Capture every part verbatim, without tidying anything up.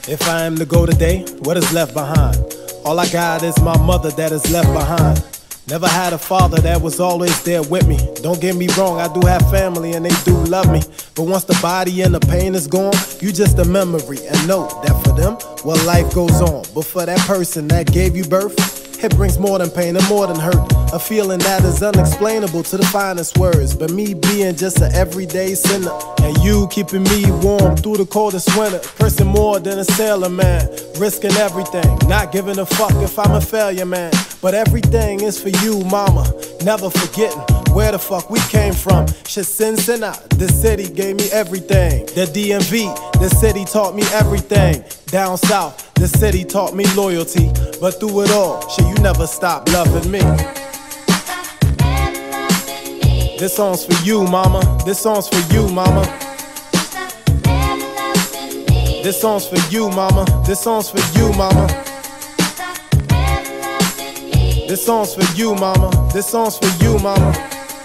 If I am to go today, what is left behind? All I got is my mother that is left behind. Never had a father that was always there with me. Don't get me wrong, I do have family and they do love me. But once the body and the pain is gone, you just a memory. And know that for them, well, life goes on. But for that person that gave you birth, it brings more than pain and more than hurt. A feeling that is unexplainable to the finest words. But me being just an everyday sinner, and you keeping me warm through the coldest winter. Person more than a sailor man, risking everything, not giving a fuck if I'm a failure man. But everything is for you, mama, never forgetting where the fuck we came from. Shit, Cincinnati, the city gave me everything. The D M V, the city taught me everything. Down south, the city taught me loyalty. But through it all, shit, you never stopped loving me. This song's for you, mama. This song's for you, mama. This song's for you, mama. This song's for you, mama. This song's for you, mama. This song's for you, mama.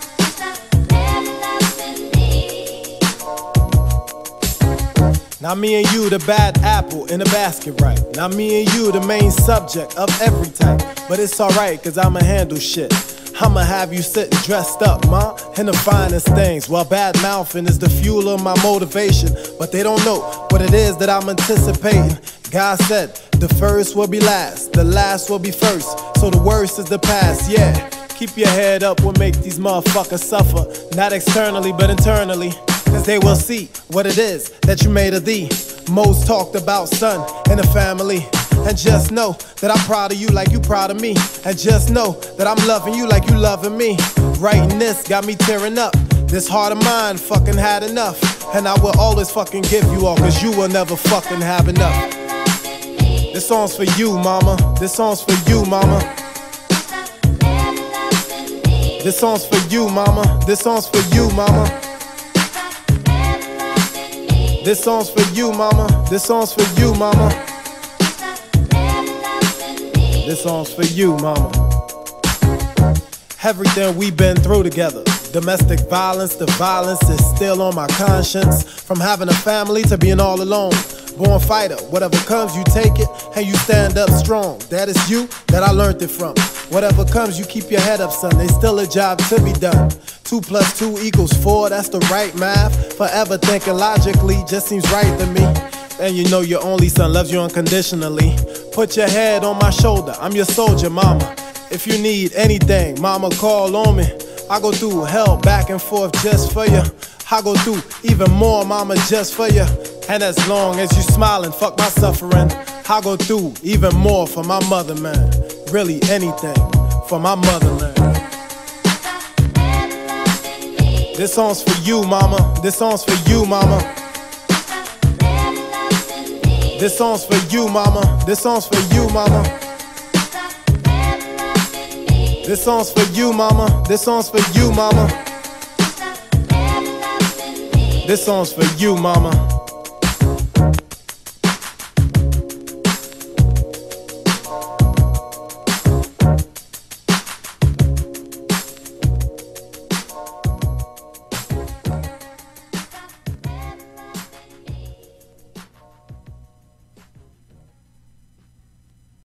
Now me and you, the bad apple in the basket, right? Now me and you, the main subject of every type. But it's alright, cause I'ma handle shit. I'ma have you sitting dressed up, ma, in the finest things. While bad mouthing is the fuel of my motivation. But they don't know what it is that I'm anticipating. God said, the first will be last, the last will be first. So the worst is the past, yeah. Keep your head up, will make these motherfuckers suffer. Not externally, but internally. Cause they will see what it is that you made of thee. Most talked about son and the family. And just know that I'm proud of you like you proud of me. And just know that I'm loving you like you loving me. Writing this got me tearing up. This heart of mine fucking had enough. And I will always fucking give you all, cause you will never fucking have enough. This song's for you, mama. This song's for you, mama. This song's for you, mama. This song's for you, mama. This song's for you, mama. This song's for you, mama. This song's for you, mama. Everything we've been through together. Domestic violence, the violence is still on my conscience. From having a family to being all alone. Born fighter, whatever comes you take it and you stand up strong. That is you that I learned it from. Whatever comes you keep your head up, son. There's still a job to be done. Two plus two equals four, that's the right math. Forever thinking logically just seems right to me. And you know your only son loves you unconditionally. Put your head on my shoulder, I'm your soldier, mama. If you need anything, mama, call on me. I go through hell back and forth just for you. I go through even more, mama, just for you. And as long as you smiling, fuck my suffering. I go through even more for my mother, man. Really anything for my motherland. This song's for you, mama. This song's for you, mama. This song's for you, mama. This song's for you, mama. This song's for you, mama. This song's for you, mama. This song's for you, mama.